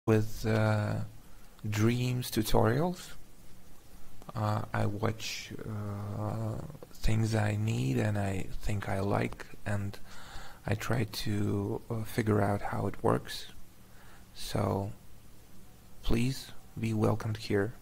with dreams tutorials. I watch things I need and I think I like, and I try to figure out how it works. So please be welcomed here.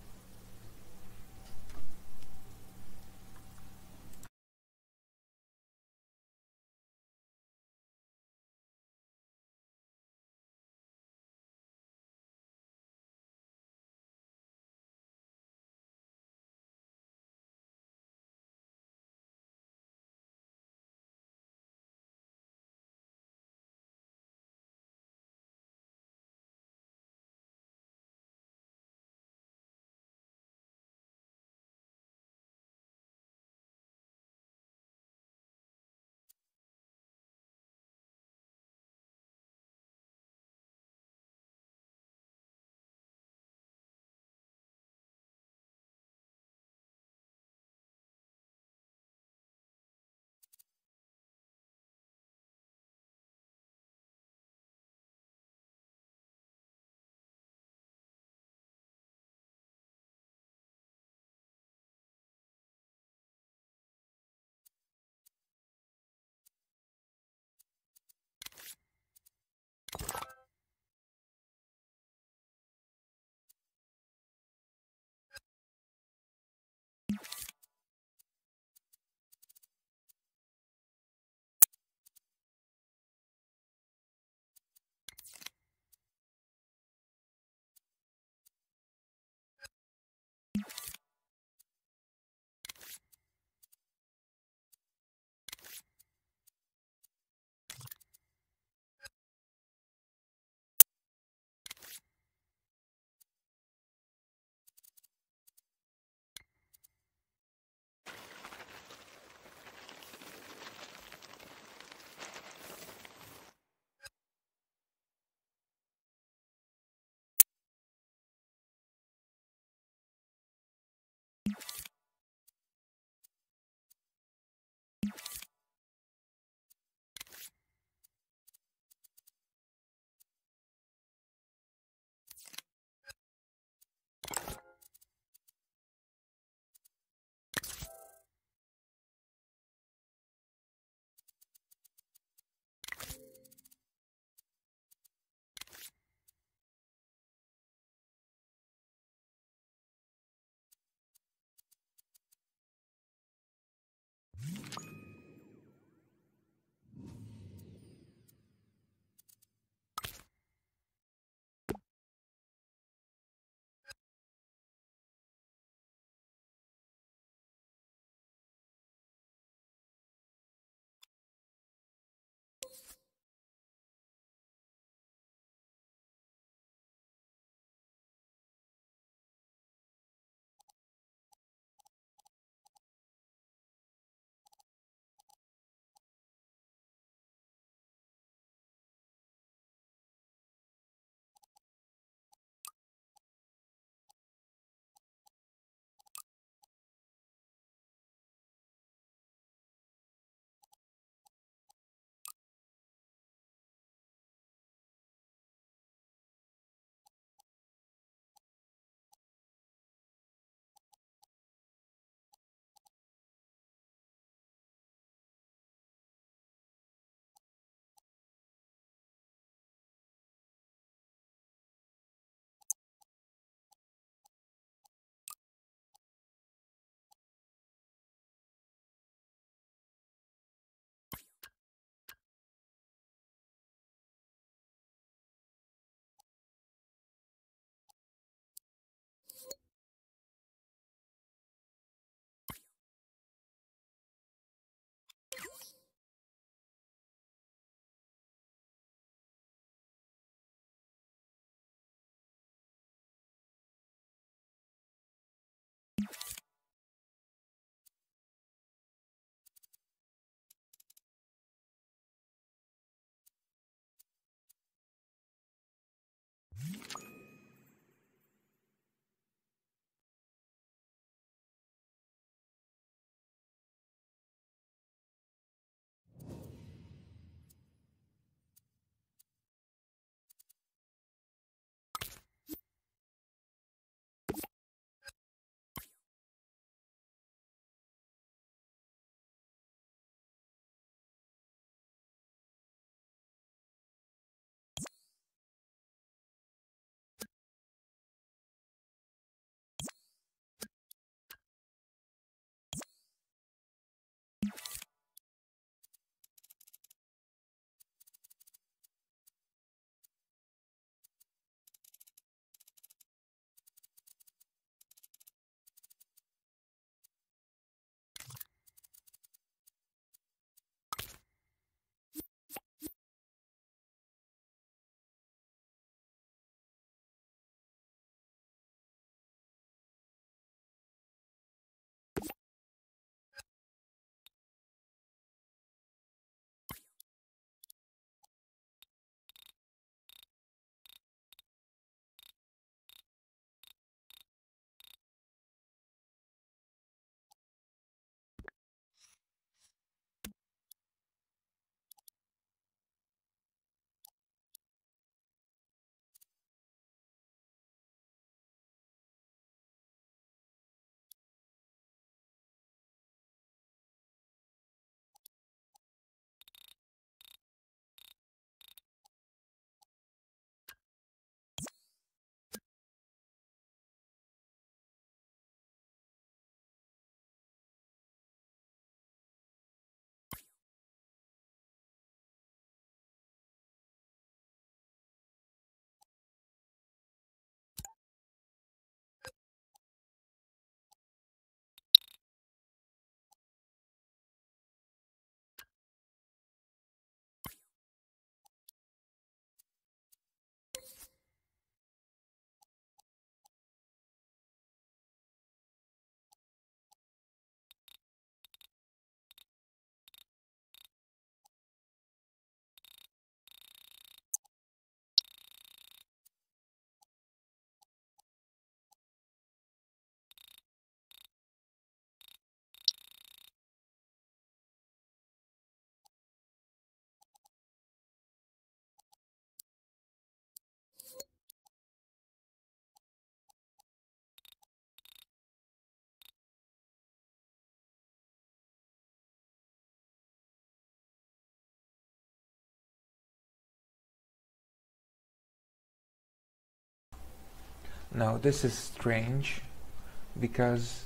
Now this is strange because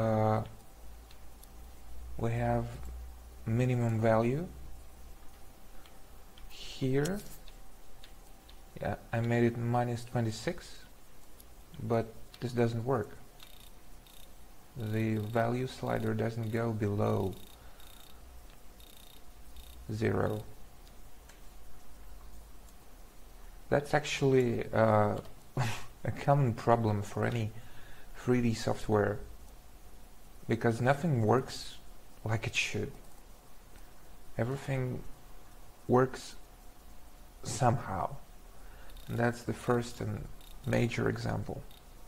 we have minimum value here. Yeah, I made it minus 26, but this doesn't work. The value slider doesn't go below 0. That's actually a common problem for any 3D software, because nothing works like it should. Everything works somehow. And that's the first and major example.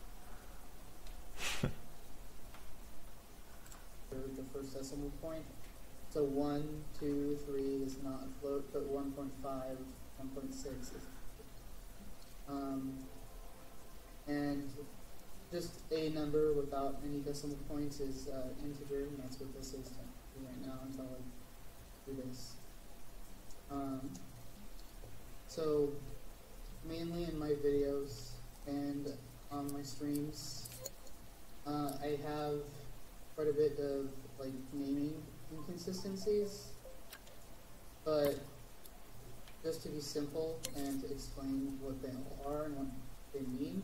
The first decimal point. So 1, 2, 3 is not a float, but 1.5, 1.6 is. And just a number without any decimal points is integer, and that's what this is right now until I do this. So mainly in my videos and on my streams, I have quite a bit of like naming inconsistencies, but just to be simple and to explain what they all are and what they mean.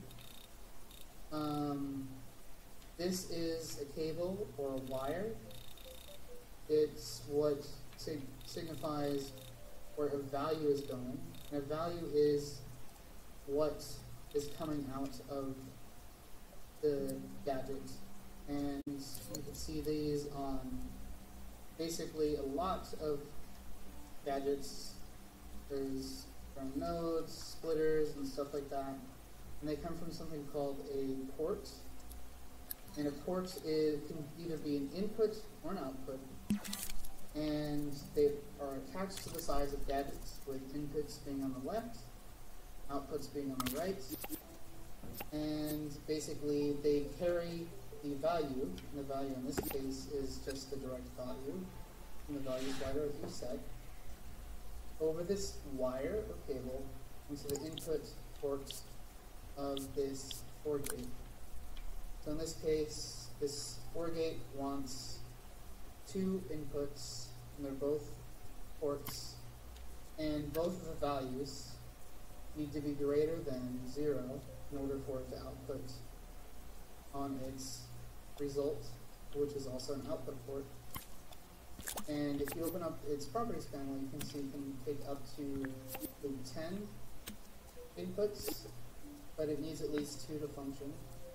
This is a cable or a wire. It's what signifies where a value is going. And a value is what is coming out of the gadget. And you can see these on basically a lot of gadgets. There's from nodes, splitters, and stuff like that. And they come from something called a port. And a port can either be an input or an output. And they are attached to the sides of gadgets, with inputs being on the left, outputs being on the right. And basically they carry the value, and the value in this case is just the direct value from the value slider as you said, over this wire or cable into the input ports of this OR gate. So in this case, this OR gate wants 2 inputs, and they're both ports, and both of the values need to be greater than 0 in order for it to output on its result, which is also an output port. And if you open up its properties panel, you can see it can take up to 10 inputs, but it needs at least 2 to function.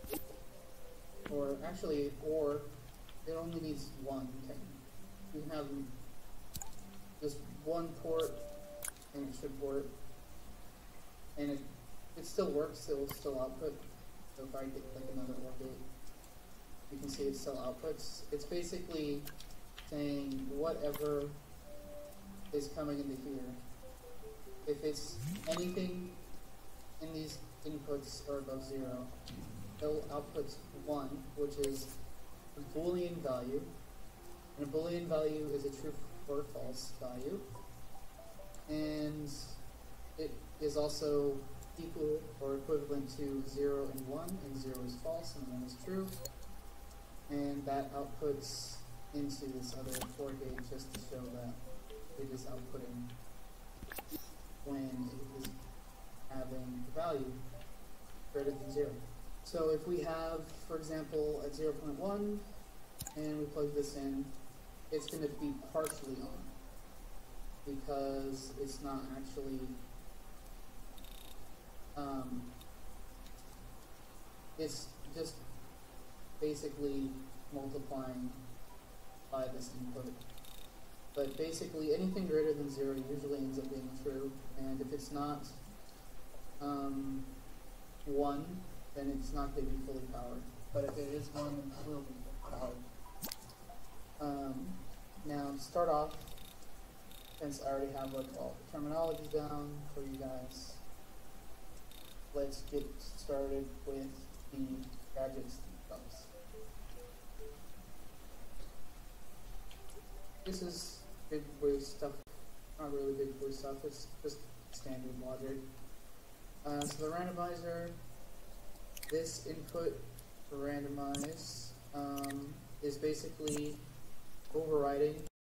Or actually, or it only needs 1. You can have just 1 port, and it should work. And it still works, it will still output. So if I get like another OR gate, you can see it still outputs. It's basically saying whatever is coming into here. If it's anything in these inputs are above 0, it'll output 1, which is a Boolean value. And a Boolean value is a true or false value. And it is also equal or equivalent to 0 and 1, and 0 is false and 1 is true. And that outputs into this other OR gate just to show that it is outputting when it is having the value greater than 0. So if we have, for example, at 0.1, and we plug this in, it's going to be partially on, because it's not actually, it's just basically multiplying by this input. But basically anything greater than 0 usually ends up being true, and if it's not 1, then it's not going to be fully powered. But if it is 1, then it will be powered. Now to start off, since I already have like all the terminology down for you guys, let's get started with the gadgets themselves. This is big boy stuff, not really big boy stuff, it's just standard logic. So the randomizer this input for randomize is basically overriding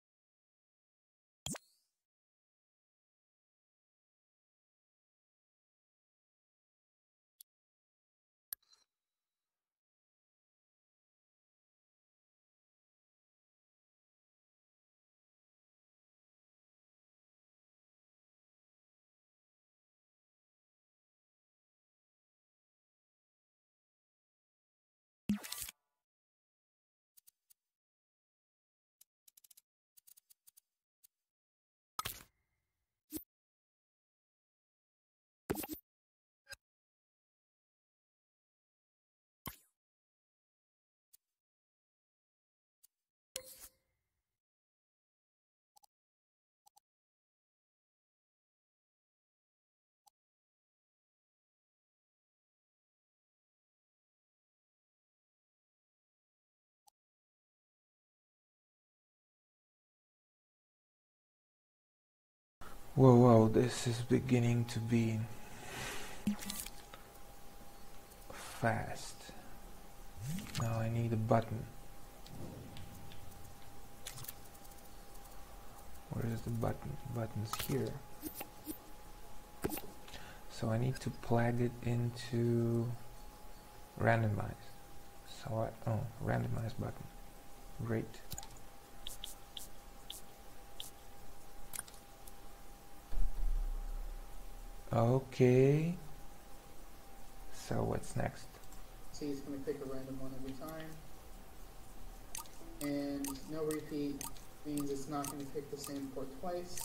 Whoa, whoa, this is beginning to be fast. Now I need a button. Where is the button? The button's here. So I need to plug it into randomize. So randomize button. Great. Okay. So what's next? See, it's going to pick a random one every time. And no repeat means it's not going to pick the same port twice.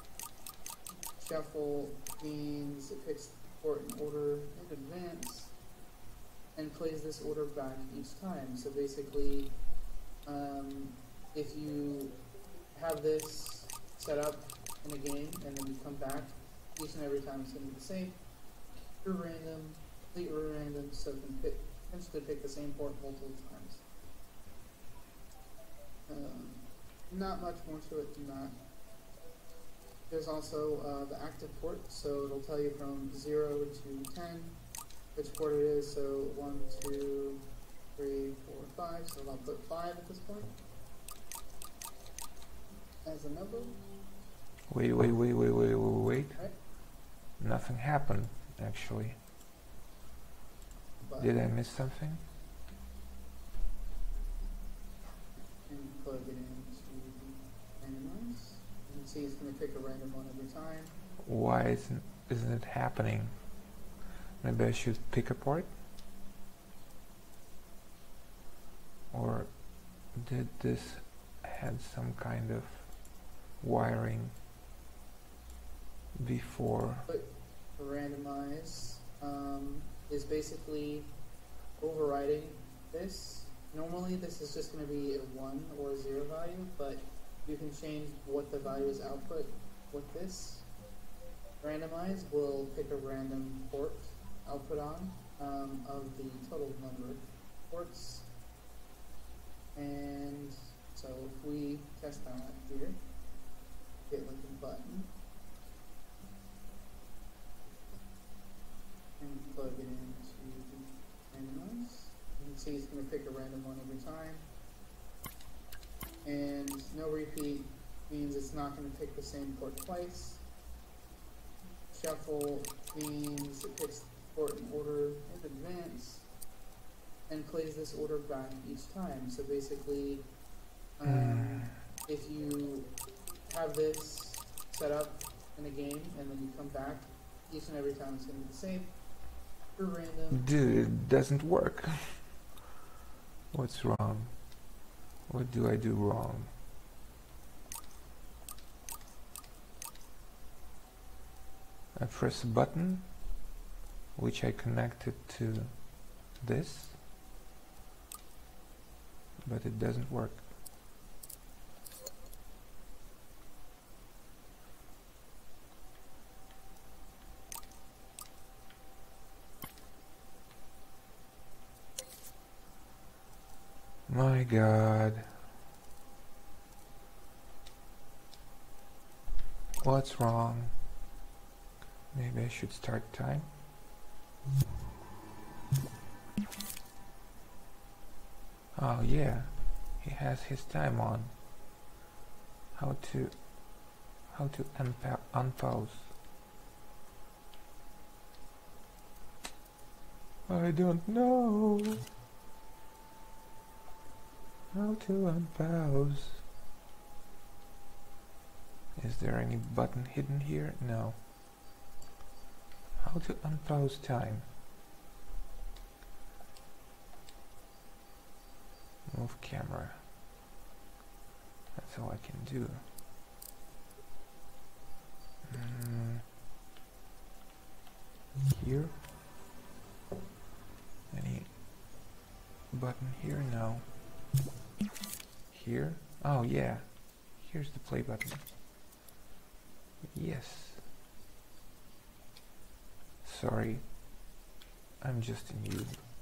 Shuffle means it picks the port in order in advance and plays this order back each time. So basically, if you have this set up in a game and then you come back, each and every time it's going to be the same. True random, complete random, so it can potentially pick the same port multiple times. Not much more to it than that. There's also the active port, so it'll tell you from 0 to 10 which port it is. So 1, 2, 3, 4, 5. So I'll put 5 at this point as a number. Wait. Right. Nothing happened, actually. But Did I miss something? and plug it into randomize. You can see it's going to pick a random one every time. Why isn't it happening? Maybe I should pick a port? Or did this had some kind of wiring before? Randomize is basically overriding this. Normally this is just going to be a 1 or a 0 value, but you can change what the value is output with this. Randomize will pick a random port output on of the total number of ports. And so if we test that here, hit like a button and plug it into randomize. You can see it's going to pick a random one every time. And no repeat means it's not going to pick the same port twice. Shuffle means it picks the port in order in advance and plays this order back each time. So basically, if you have this set up in a game and then you come back, each and every time it's going to be the same. For random. Dude, it doesn't work. What's wrong? What do I do wrong? I press a button which I connected to this, but it doesn't work. My God. What's wrong? Maybe I should start time. Oh yeah, he has his time on. How to unpause? I don't know how to unpause. Is there any button hidden here? No. How to unpause time? Move camera. That's all I can do. Here? Any button here? No. Here? Oh yeah. Here's the play button. Yes. Sorry. I'm just a noob.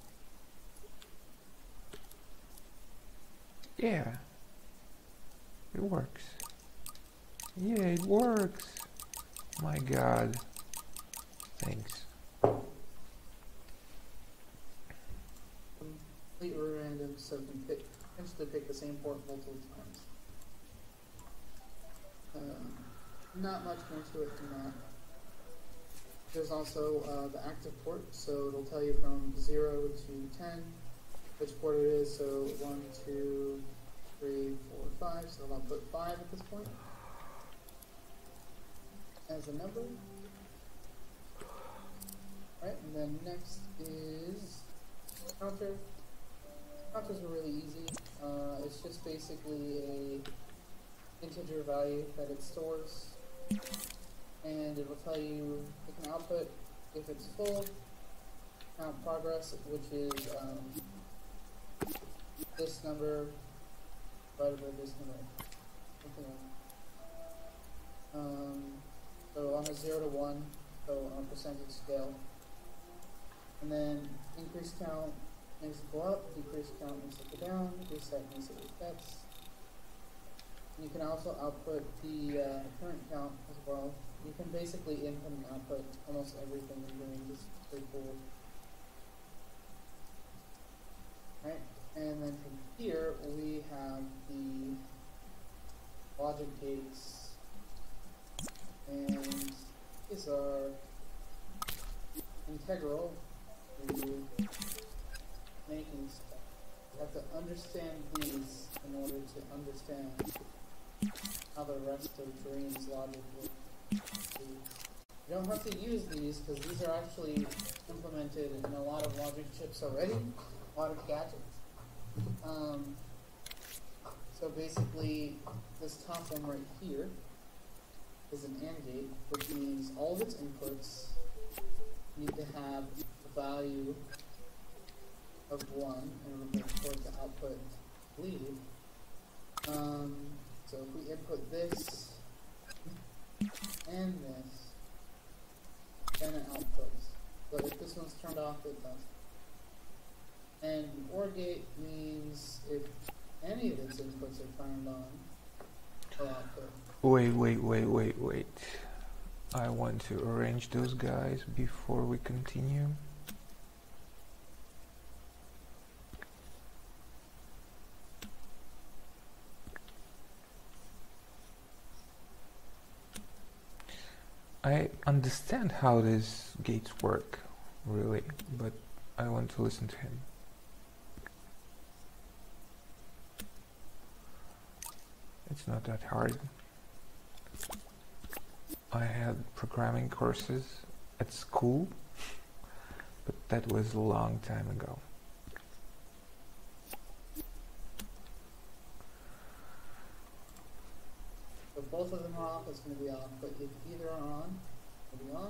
Yeah. It works. Yeah, it works. My god. Thanks. Complete or random, so you can potentially pick the same port multiple times. Not much more to it than that. There's also the active port, so it'll tell you from 0 to 10 which port it is. So 1, 2, 3, 4, 5. So I'll put 5 at this point as a number. Right, and then next is counter. Counters are really easy. It's just basically a integer value that it stores, and it will tell you it can output if it's full, count progress, which is this number divided by this number, something like so on a 0 to 1, so on a percentage scale, and then increase count makes it go up, decrease count makes it go down, reset makes it resets. You can also output the current count as well. You can basically input and output almost everything in doing this. Is pretty cool. Right, and then from here we have the logic gates, and these are integral to making stuff. You have to understand these in order to understand how the rest of Dream's logic works. You don't have to use these because these are actually implemented in a lot of logic chips already, a lot of gadgets. So basically, this top one right here is an AND gate, which means all of its inputs need to have a value of 1 in order for the output to leave. So if we input this and this, then it outputs. But if this one's turned off, it doesn't. And an OR gate means if any of its inputs are turned on, it'll output. Wait. I want to arrange those guys before we continue. I understand how these gates work, really, but I want to listen to him. It's not that hard. I had programming courses at school, but that was a long time ago. So both of them are off, it's going to be off, but if either are on, it'll be on.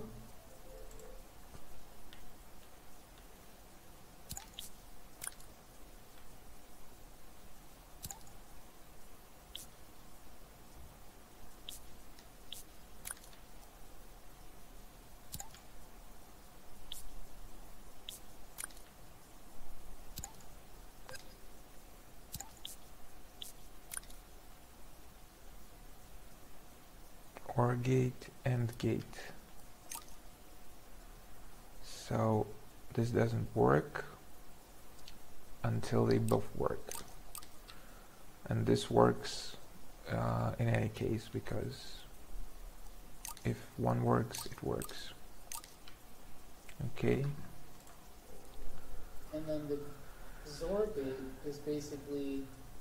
OR gate, AND gate. So this doesn't work. until they both work. And this works in any case, because if one works, it works. Okay. And then the XOR gate is basically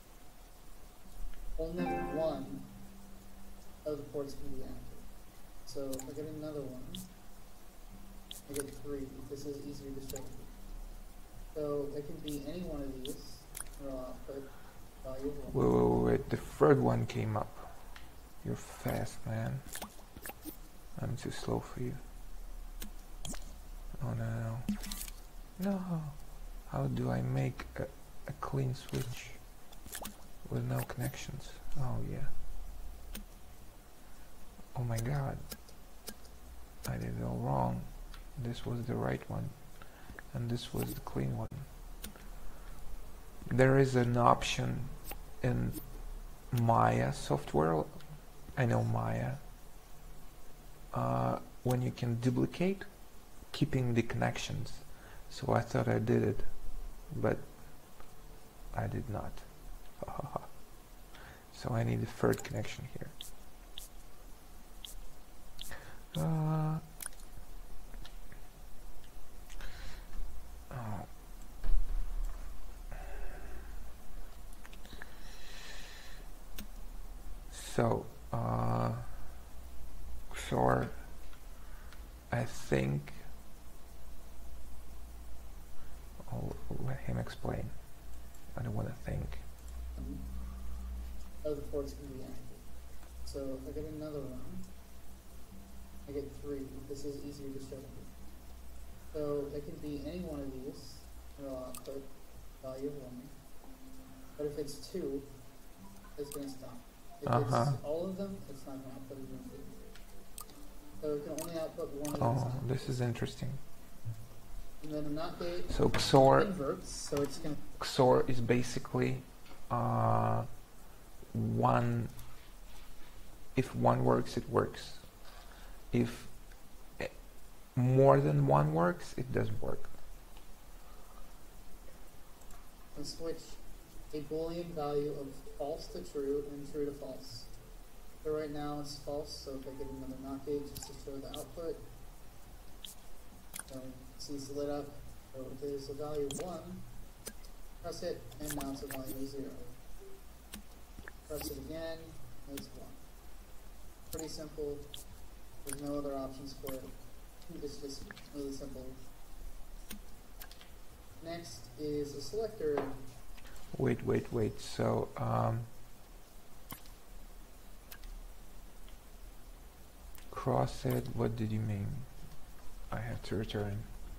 only one of the ports can be entered. So if I get another one, I get 3. This is easier to show you. So it can be any one of these, or I'll output value of 1. Wait, the third one came up. You're fast, man. I'm too slow for you. Oh no. No. How do I make a clean switch with no connections? Oh yeah. Oh my god. I did it all wrong. This was the right one, and this was the clean one. There is an option in Maya software. I know Maya. When you can duplicate, keeping the connections. So I thought I did it, but I did not. So I need a third connection here. Oh. So, XOR, I think, I'll let him explain. I don't want to think. Of the ports can be entered. So if I get another one, I get 3. This is easier to show you. So it can be any one of these, or I'll output value of 1. But if it's 2, it's going to stop. If it's all of them, it's not going to output even 2. So it can only output 1 at a time. This is interesting. And then a NOT gate So XOR inverts, so it's going to... XOR is basically one. If one works, it works. If more than one works, it doesn't work. and switch a Boolean value of false to true and true to false. So right now it's false, so if I get another NOT gate just to show the output, so C is lit up, so there's a value of 1, press it, and now it's a value of 0. Press it again, and it's 1. Pretty simple, there's no other options for it. It's just really simple. Next is a selector. Wait. So, Cross said, what did you mean? I have to return.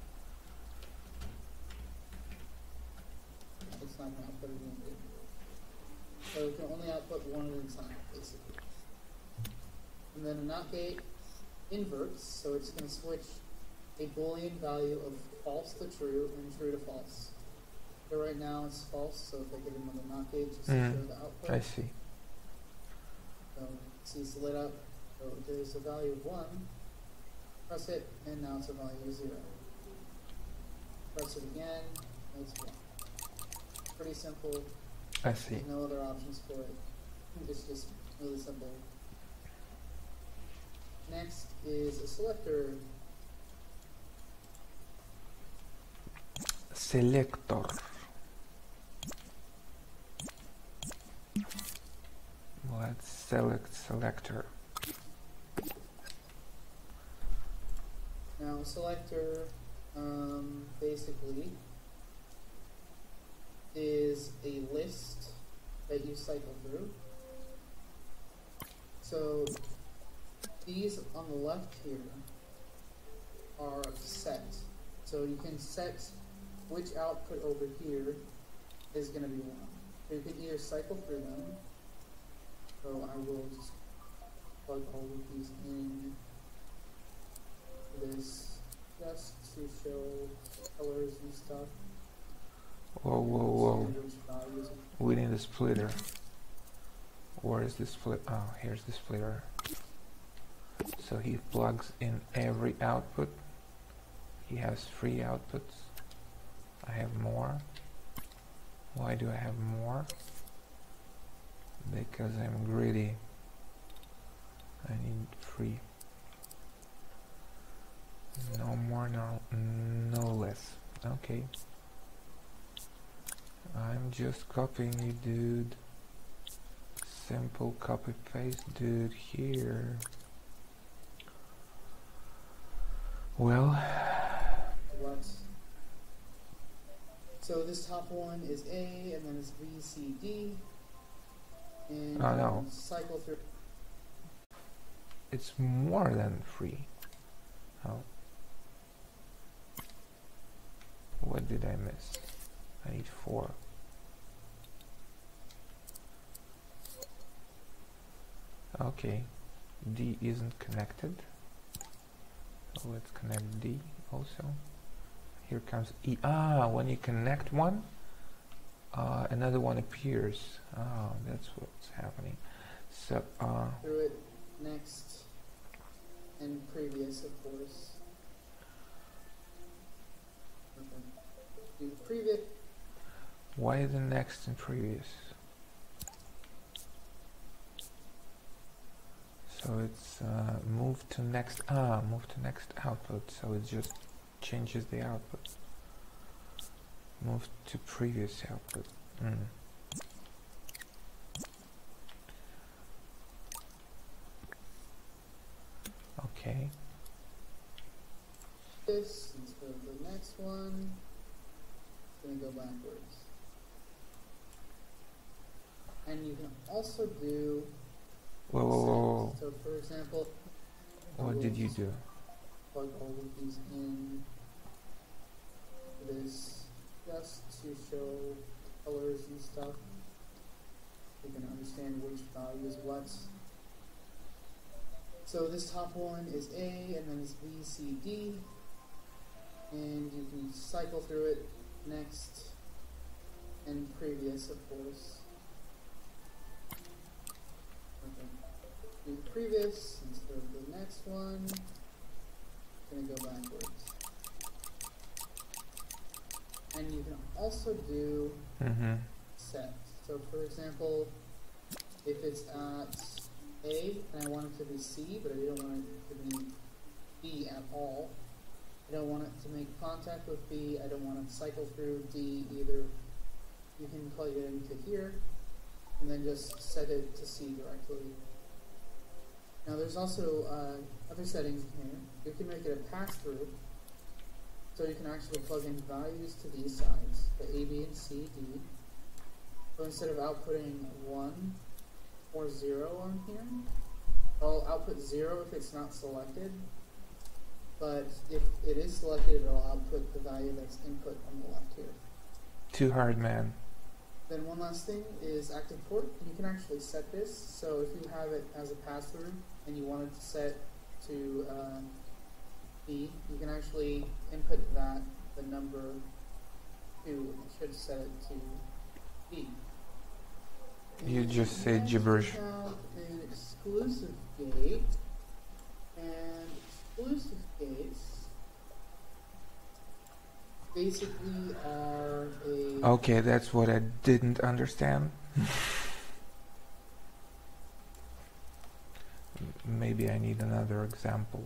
It's not going to output it in. So it can only output one at a time, basically. And then a NOT gate inverts, so it's going to switch a Boolean value of false to true and true to false. So right now it's false, so if I get another NOT gate just to show the output. I see. So C's lit up, so there's a value of 1. Press it, and now it's a value of 0. Press it again, and it's 1. Pretty simple. I see. There's no other options for it. It's just really simple. Next is a selector. Selector. Let's select selector. Now, a selector basically is a list that you cycle through. So these on the left here are set. So you can set which output over here is going to be 1. So you can either cycle through them. So I will just plug all of these in this just to show colors and stuff. Whoa. Which values. We need a splitter. Where is the split? Oh, here's the splitter. So he plugs in every output. He has 3 outputs. I have more. Why do I have more? Because I'm greedy. I need 3. No more, no less. Okay. I'm just copying you, dude. Simple copy paste, dude, here. Well. What? So this top one is A, and then it's B, C, D. And Oh no. cycle through. It's more than 3. Oh. What did I miss? I need 4. Okay. D isn't connected. So let's connect D also. Here comes E. Ah, when you connect one, another one appears. Oh, that's what's happening. So, through it, next, and previous, of course. Okay. Do previous. why the next and previous? So it's move to next. Move to next output. So it just changes the output. Move to previous output. Okay. This instead of the next one. It's going to go backwards. And you can also do. Whoa, whoa, whoa. So, for example, What did you do? plug all of these in this just to show colors and stuff. You can understand which value is what. So this top one is A, and then it's B, C, D, and you can cycle through it, next, and previous, of course. Okay. Do previous instead of the next one. It's going to go backwards. And you can also do set. So for example, if it's at A and I want it to be C, but I don't want it to be B at all. I don't want it to make contact with B. I don't want it to cycle through D either. You can plug it into here and then just set it to C directly. Now there's also other settings in here. You can make it a pass-through. So you can actually plug in values to these sides, the A, B, and C, D. So instead of outputting 1 or 0 on here, I'll output 0 if it's not selected. But if it is selected, it'll output the value that's input on the left here. Too hard, man. Then one last thing is active port. You can actually set this. So if you have it as a pass-through and you want it to set to B, you can actually input that, the number 2, it should set it to B. You And just say next gibberish. we have an exclusive gate, and exclusive gates basically are a... Okay, that's what I didn't understand. Maybe I need another example.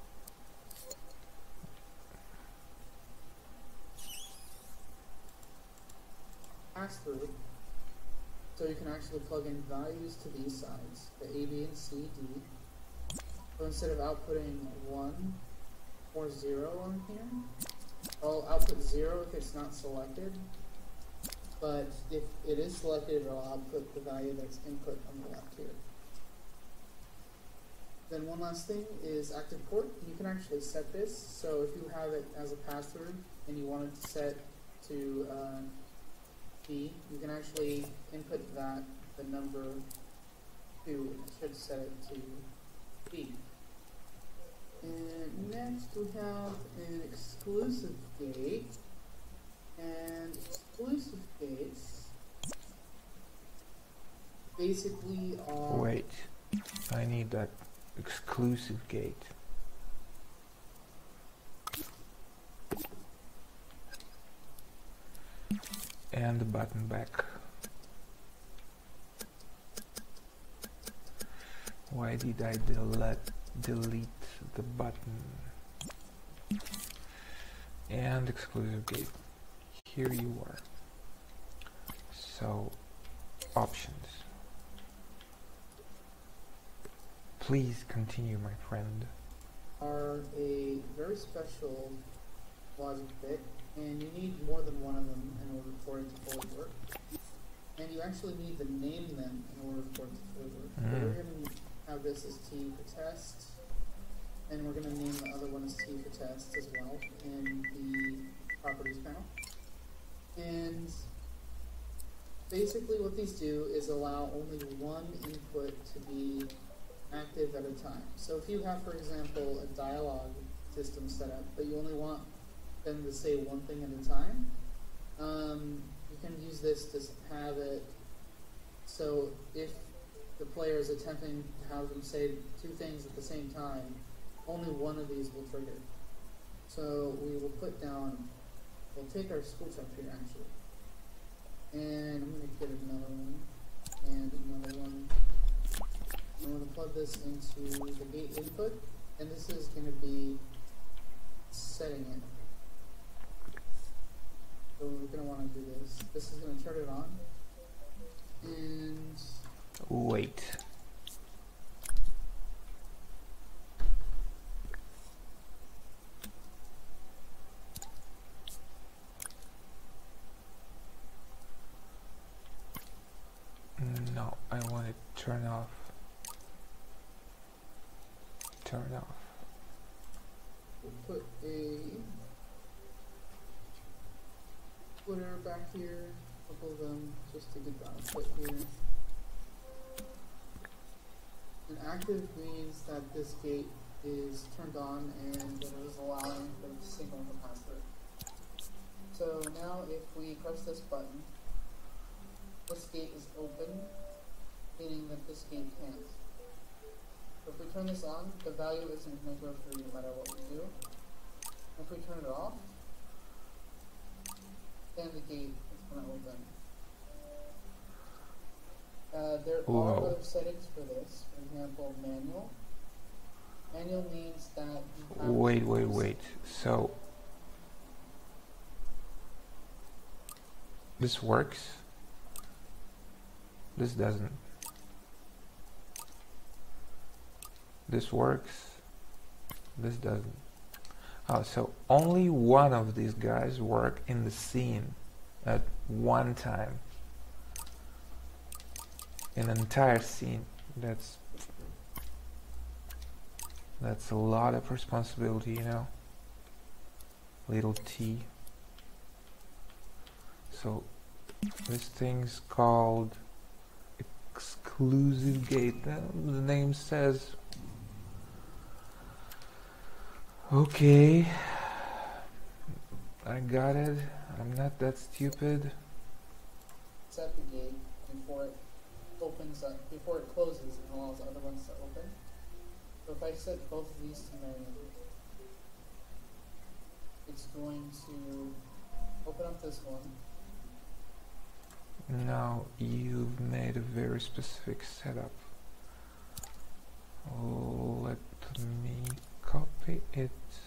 pass-through. So you can actually plug in values to these sides, the A, B, and C, D. So instead of outputting 1 or 0 on here, I'll output 0 if it's not selected. But if it is selected, it'll output the value that's input on the left here. Then one last thing is active port. You can actually set this. So if you have it as a pass-through and you want it to set to B, you can actually input that, the number 2, it should set it to B. And next we have an exclusive gate, and exclusive gates basically are... Wait, I need that exclusive gate. and the button back. Why did I delete the button? And exclusive gate. Here you are. So, options. Please continue, my friend. Are a very special logic bit, and you need more than one of them in order for it to fully work. And you actually need to name them in order for it to fully work. So we're going to have this as T for test, and we're going to name the other one as T for test as well in the properties panel. And basically what these do is allow only one input to be active at a time. So if you have, for example, a dialogue system set up, but you only want them to say one thing at a time, you can use this to have it so if the player is attempting to have them say two things at the same time, only one of these will trigger. So we will put down, we'll take our switch up here actually, and I'm going to get another one, and another one. I'm going to plug this into the gate input, and this is going to be setting it. So we're going to want to do this. This is going to turn it on, and wait. No, I want it turn off. Turn off. We'll put a footer back here, a couple of them, just to get the output here. And active means that this gate is turned on and it is allowing the signal to pass through. So now if we press this button, this gate is open, meaning that this gate can't. So if we turn this on, the value isn't going to go through no matter what we do. If we turn it off, then the gate is going to open. There are other settings for this. For example, manual. Manual means that you have Wait. So this works. This doesn't. This works. This doesn't. Oh, so only one of these guys work in the scene at one time. An entire scene. That's a lot of responsibility, you know. Little T. So this thing's called exclusive gate. The name says. Okay, I got it. I'm not that stupid. Set the gate before it opens up, before it closes and allows the other ones to open. So if I set both of these to manual, it's going to open up this one. Now you've made a very specific setup. Let me copy it.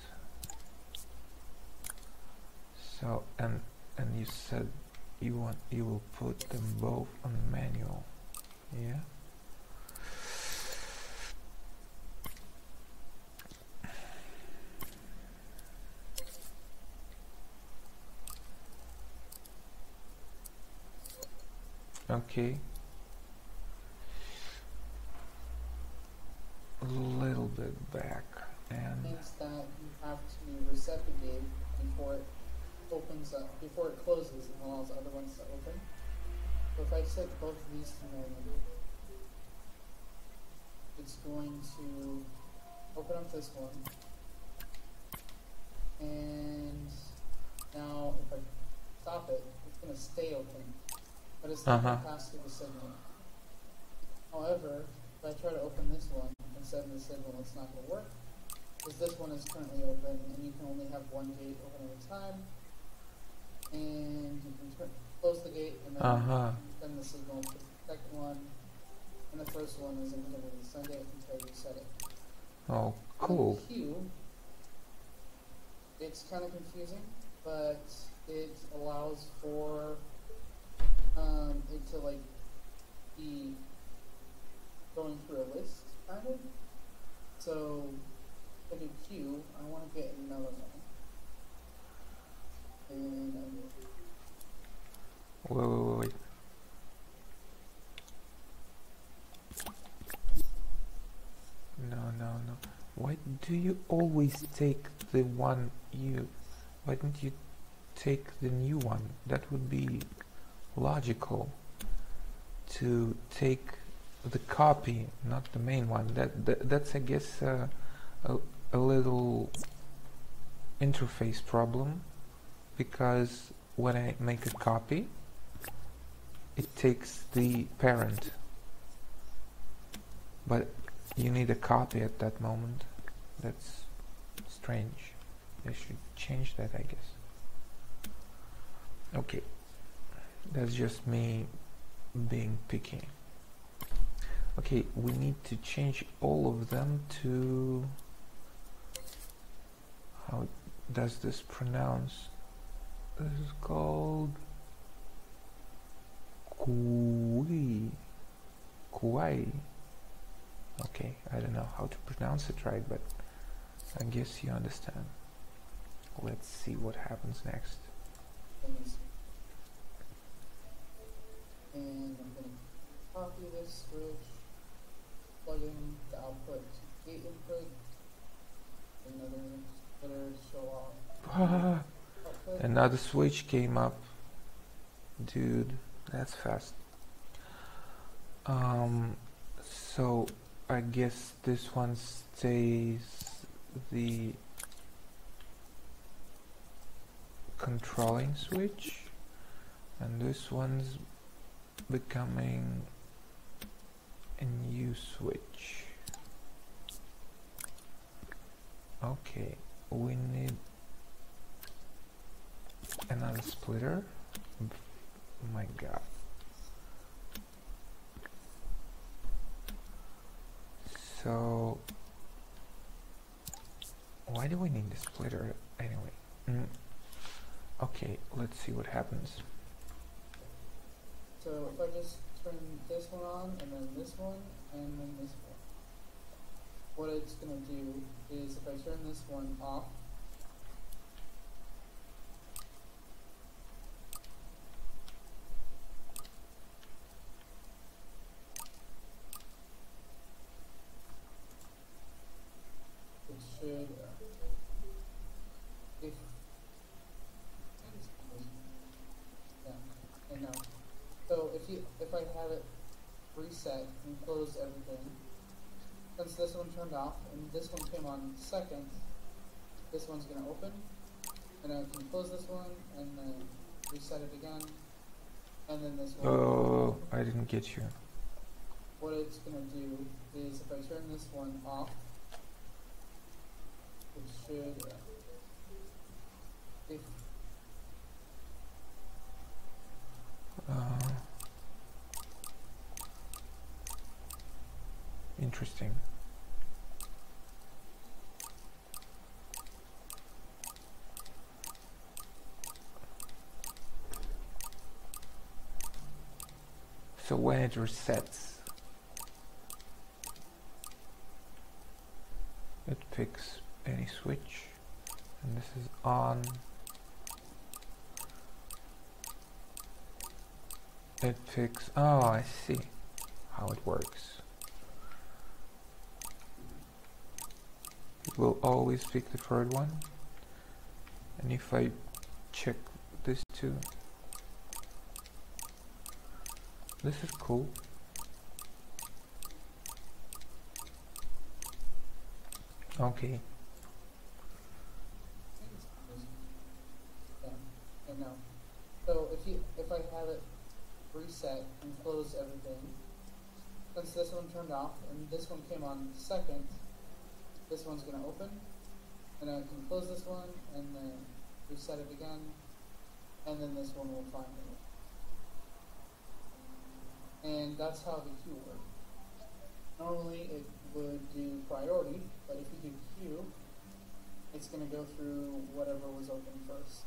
So and you said you will put them both on manual, yeah? Okay. A little bit back and Means that you have to reset the gate before it opens up, before it closes and allows the other ones to open. So if I set both of these to manual, it's going to open up this one. And now if I stop it, it's going to stay open. But it's not going to pass through the signal. However, if I try to open this one and send the signal, it's not going to work. Because this one is currently open and you can only have one gate open at a time. And you can close gate, and Uh-huh. then the signal to the second one, and the first one is intermittently send it until you reset it. Oh, And cool. then Q, it's kind of confusing, but it allows for it to like be going through a list, kind of. So if I do Q, I want to get another one. And Wait. No. Why do you always take the one you... Why don't you take the new one? That would be logical. To take the copy, not the main one. That's I guess a little interface problem, because when I make a copy, it takes the parent, but you need a copy at that moment. That's strange. They should change that, I guess. Okay, that's just me being picky. Okay, we need to change all of them to... How does this pronounce? This is called Kui. Kuai. Okay, I don't know how to pronounce it right, but I guess you understand. Let's see what happens next. and I'm going to copy this switch, plug in the output to gate input, another splitter show off output. Another switch came up. Dude, that's fast. So I guess this one stays the controlling switch, and this one's becoming a new switch. Okay, we need another splitter. Oh my god. So why do we need the splitter anyway? Okay, let's see what happens. So if I just turn this one on, and then this one, and then this one, what it's going to do is if I turn this one off, it should, if, yeah, and now. So if I have it reset and close everything, since this one turned off and this one came on second, this one's going to open, and I can close this one and then reset it again, and then this one. Oh, I didn't get you. What it's going to do is if I turn this one off, it should, if Interesting. So when it resets, it picks any switch, and this is on. It picks, oh, I see how it works. It will always pick the third one, and if I check this too, this is cool. Okay. yeah, and now. So if I have it reset and close everything, since this one turned off and this one came on second, this one's going to open, and I can close this one and then reset it again, and then this one will finally. and that's how the queue works. Normally it would do priority, but if you do queue, it's going to go through whatever was open first.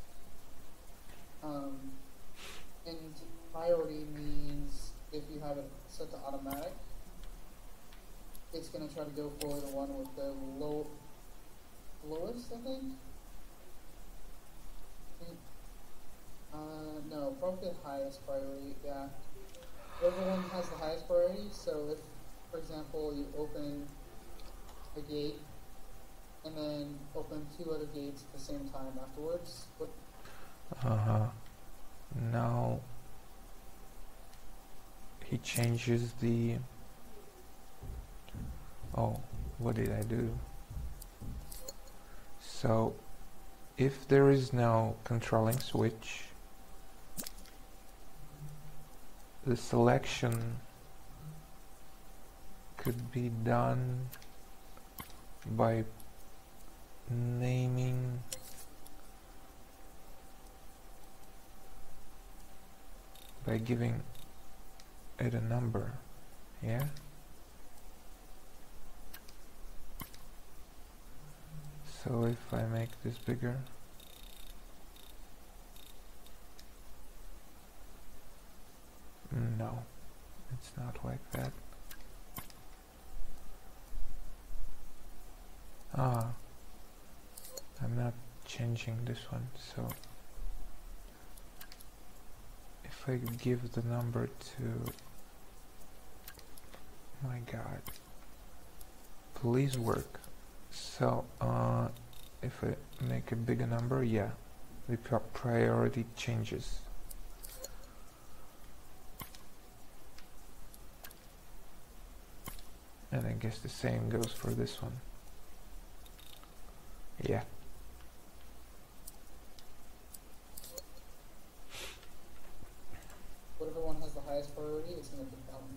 And priority means if you have it set to automatic, it's going to try to go for the one with the lowest, I think. No, probably the highest priority, yeah. Everyone has the highest priority, so if, for example, you open a gate and then open 2 other gates at the same time afterwards, Now he changes the... Oh, what did I do? So if there is no controlling switch, the selection could be done by naming by giving it a number, yeah? So if I make this bigger, no, it's not like that. I'm not changing this one, so if I give the number to... My god, please work. So if I make a bigger number, yeah, the priority changes. And I guess the same goes for this one. Yeah. whatever one has the highest priority, it's going to pick that one.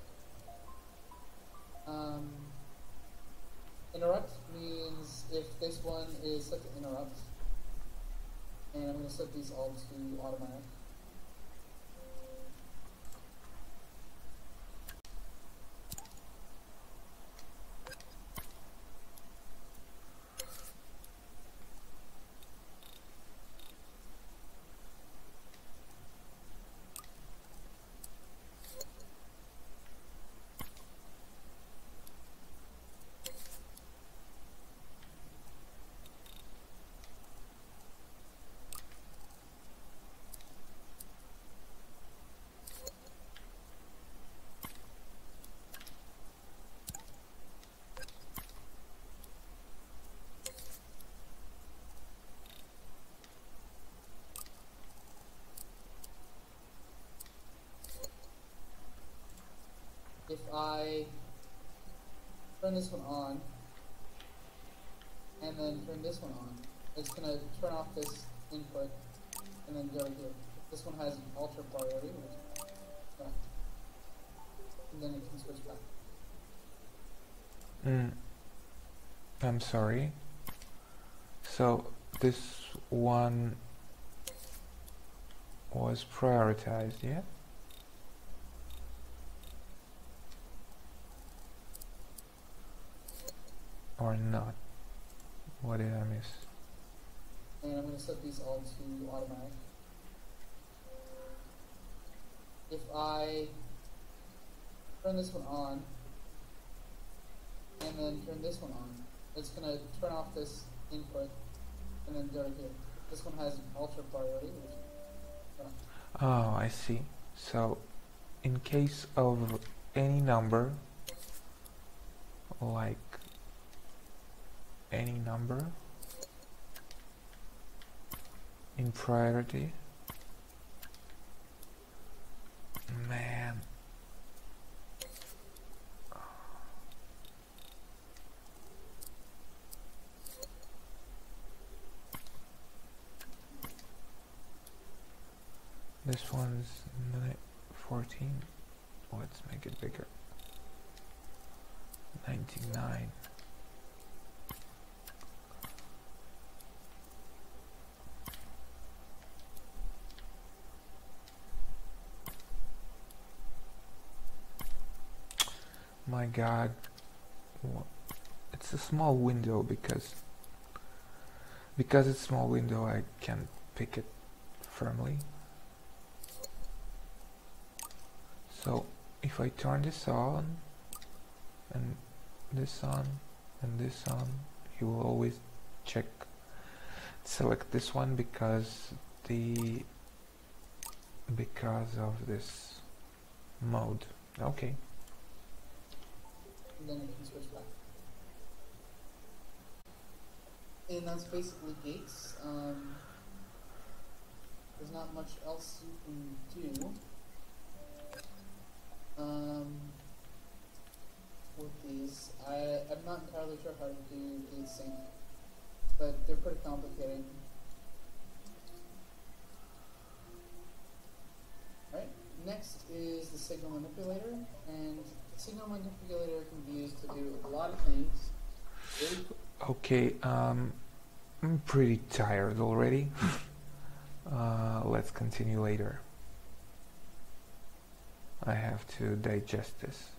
Interrupt means if this one is set to interrupt, and I'm going to set these all to automatic. If I turn this one on, and then turn this one on, it's going to turn off this input, and then go here. If this one has an ultra priority, and then it can switch back. I'm sorry. So this one was prioritized, yeah? Or not? What did I miss? And I'm going to set these all to automatic. If I turn this one on, and then turn this one on, it's going to turn off this input, and then go here. This one has ultra priority. Oh, I see. So, in case of any number, like any number in priority, man, this one's 14. Let's make it bigger. 99. My god. It's a small window because it's small window I can pick it firmly. So if I turn this on and this on and this on, you will always select this one because of this mode. Okay. And then you can switch back. And that's basically gates. There's not much else you can do. With these, I'm not entirely sure how to do gate sync, but they're pretty complicated. Alright, next is the signal manipulator, and the signal manipulator can be used to do a lot of things. Okay, I'm pretty tired already. Let's continue later. I have to digest this.